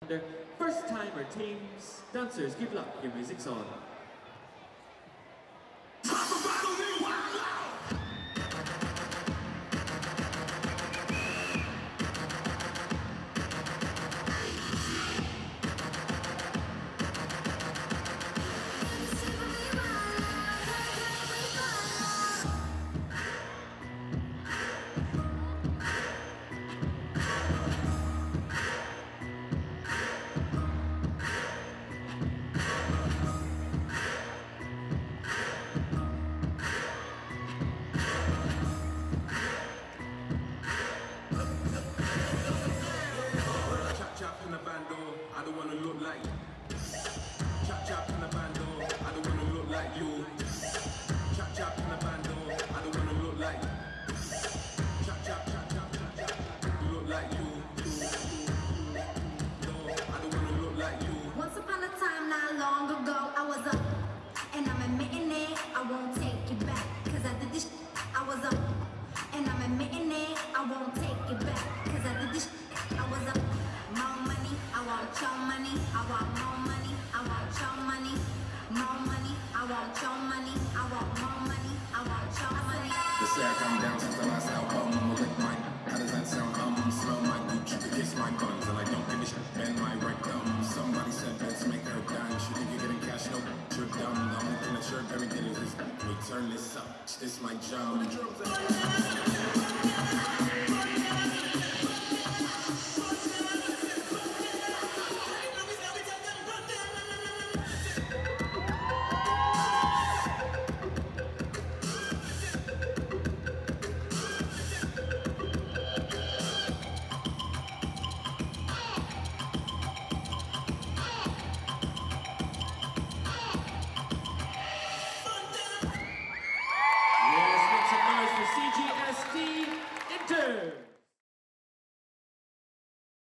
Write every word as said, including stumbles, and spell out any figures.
First timer teams, dancers, good luck, your music's on. I don't wanna look like chap chap in the bando. I don't wanna look like you. Chap chap in the bando. I don't wanna look like chap chap chap chap chap chap. Look like you. No, I don't wanna look like you. Once upon a time, not long ago, I was up, and I'm admitting it. I won't take it back, cause I did this. I was up, and I'm admitting it. I won't take it back, cause I did this. I was up. More money, I want your money. I want more money, I want your money. More money, I want your money. I want more money, I want your money. They say I come down since the last album. I'll lick mine. How does that sound? Um, smell my Gucci, kiss my guns, and I don't give a shit. Bend my rectum. Somebody said let's make her dance. You think you're getting cash? No, you're dumb. The only thing that you're very good is this. We turn this up. This my job. C G S D, INTERS.